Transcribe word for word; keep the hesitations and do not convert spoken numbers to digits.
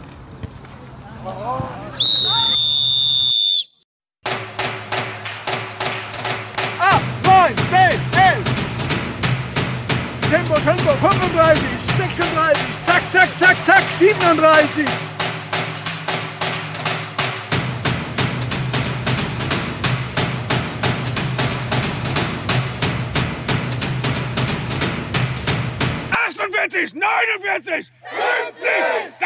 acht, neun, zehn, elf. Tempo, Tempo, fünfunddreißig, sechsunddreißig, zack, zack, zack, zack, siebenunddreißig. achtundvierzig, neunundvierzig, fünfzig,